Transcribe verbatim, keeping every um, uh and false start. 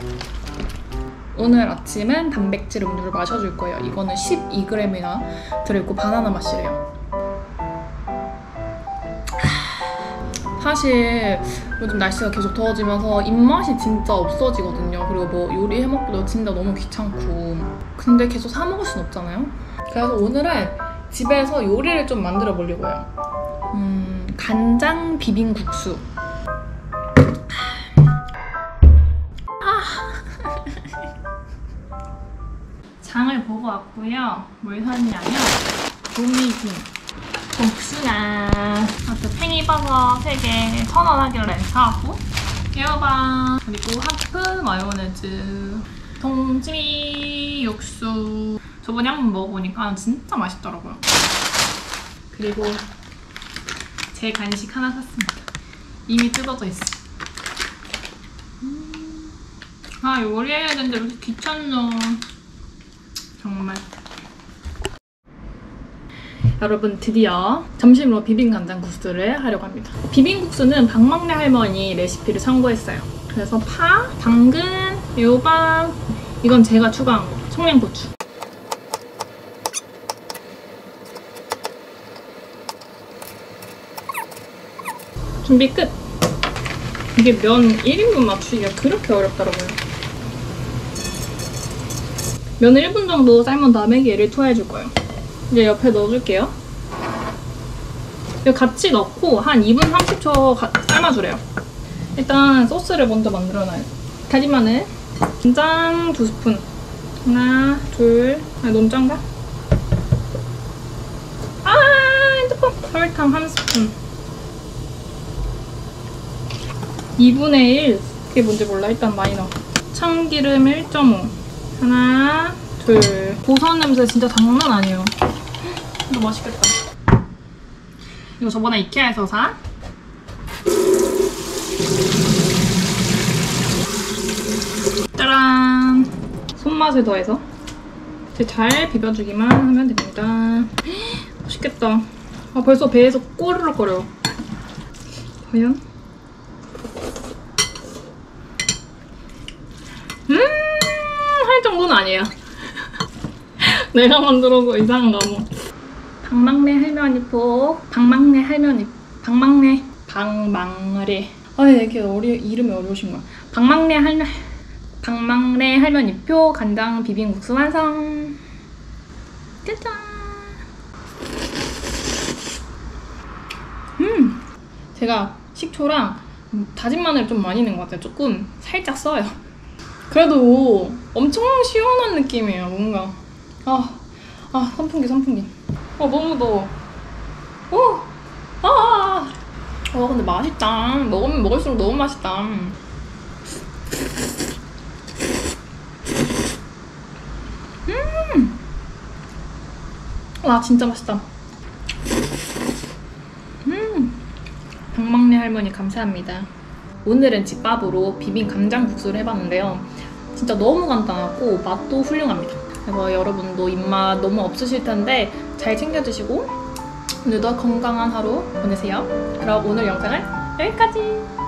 오늘 아침은 단백질 음료를 마셔줄 거예요. 이거는 십이 그램이나 들어있고 바나나 맛이래요. 사실 요즘 날씨가 계속 더워지면서 입맛이 진짜 없어지거든요. 그리고 뭐 요리 해먹기도 진짜 너무 귀찮고. 근데 계속 사 먹을 순 없잖아요. 그래서 오늘은 집에서 요리를 좀 만들어 보려고요. 음, 간장 비빔국수. 장을 보고 왔고요. 뭘 샀냐면 도미김, 국수나 또 팽이버섯 세 개 천 원 하길래 사왔고, 애호박, 그리고 하프 마요네즈, 동치미 육수. 저번에 한번 먹어보니까 진짜 맛있더라고요. 그리고 제 간식 하나 샀습니다. 이미 뜯어져 있어. 음. 아, 요리해야 되는데 왜 이렇게 귀찮노. 정말. 여러분, 드디어 점심으로 비빔간장국수를 하려고 합니다. 비빔국수는 박막내 할머니 레시피를 참고했어요. 그래서 파, 당근, 애호박, 이건 제가 추가한 거, 청양고추. 준비 끝! 이게 면 일 인분 맞추기가 그렇게 어렵더라고요. 면을 일 분 정도 삶은 다음에 얘를 투하해줄 거예요. 이제 옆에 넣어줄게요. 이거 같이 넣고 한 이 분 삼십 초 가, 삶아주래요. 일단 소스를 먼저 만들어놔요. 다진 마늘, 간장 두 스푼. 하나, 둘, 아니 너무 짠가? 아, 핸드폰! 설탕 한 스푼. 이분의 일. 그게 뭔지 몰라. 일단 많이 넣어. 참기름 일 점 오. 하나, 둘. 고소한 냄새 진짜 장난 아니에요. 이거 맛있겠다. 이거 저번에 이케아에서 사. 짜란! 손맛을 더해서 잘 비벼주기만 하면 됩니다. 맛있겠다. 아, 벌써 배에서 꼬르륵거려. 과연? 음, 할 정도는 아니에요. 내가 만들어도 이상한가 뭐. 박막내 할머니 포. 박막내 할머니. 박막내. 박막내. 아, 이렇게 어리, 이름이 어려우신 거야. 박막내 할머니. 박막내 할머니표 간장 비빔국수 완성. 짜잔. 음, 제가 식초랑 다진 마늘 좀 많이 넣은 것 같아요. 조금 살짝 써요. 그래도 엄청 시원한 느낌이에요. 뭔가 아, 아 선풍기 선풍기. 아, 너무 더워. 오, 아, 아, 근데 맛있다. 먹으면 먹을수록 너무 맛있다. 음, 와 진짜 맛있다. 음, 박막내 할머니 감사합니다. 오늘은 집밥으로 비빔 간장국수를 해봤는데요. 진짜 너무 간단하고 맛도 훌륭합니다. 그래서 여러분도 입맛 너무 없으실 텐데 잘 챙겨 드시고 오늘도 건강한 하루 보내세요. 그럼 오늘 영상은 여기까지.